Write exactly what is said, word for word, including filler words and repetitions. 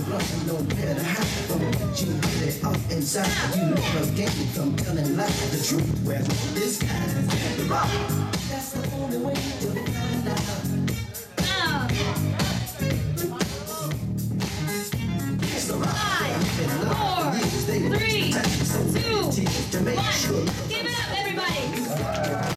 blunt and nowhere to hide. From what you get it up inside, you never gain from telling lies. The truth, where's this guy? The rock. That's the only way to find out.